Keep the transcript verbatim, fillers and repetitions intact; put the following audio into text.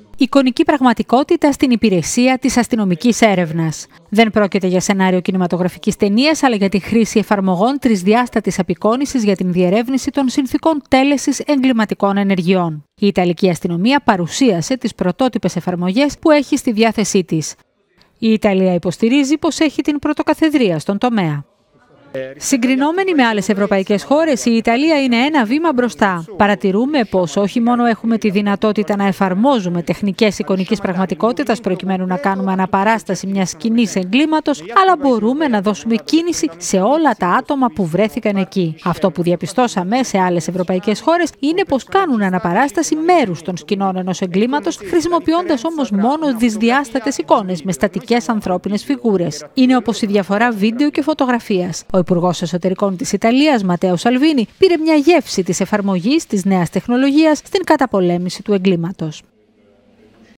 Εικονική πραγματικότητα στην υπηρεσία της αστυνομικής έρευνας. Δεν πρόκειται για σενάριο κινηματογραφικής ταινίας, αλλά για τη χρήση εφαρμογών τρισδιάστατης απεικόνησης για την διερεύνηση των συνθηκών τέλεσης εγκληματικών ενεργειών. Η Ιταλική αστυνομία παρουσίασε τις πρωτότυπες εφαρμογές που έχει στη διάθεσή της. Η Ιταλία υποστηρίζει πως έχει την πρωτοκαθεδρία στον τομέα. Συγκρινόμενοι με άλλες ευρωπαϊκές χώρες, η Ιταλία είναι ένα βήμα μπροστά. Παρατηρούμε πως όχι μόνο έχουμε τη δυνατότητα να εφαρμόζουμε τεχνικές εικονικής πραγματικότητας προκειμένου να κάνουμε αναπαράσταση μιας σκηνής εγκλήματος, αλλά μπορούμε να δώσουμε κίνηση σε όλα τα άτομα που βρέθηκαν εκεί. Αυτό που διαπιστώσαμε σε άλλες ευρωπαϊκές χώρες είναι πως κάνουν αναπαράσταση μέρους των σκηνών ενός εγκλήματος, χρησιμοποιώντας όμως μόνο δυσδιάστατες εικόνες με στατικές ανθρώπινες φιγούρες. Είναι όπως η διαφορά βίντεο και φωτογραφίας. Ο Υπουργός Εσωτερικών της Ιταλίας, Ματέο Σαλβίνι, πήρε μια γεύση της εφαρμογής της νέας τεχνολογίας στην καταπολέμηση του εγκλήματος.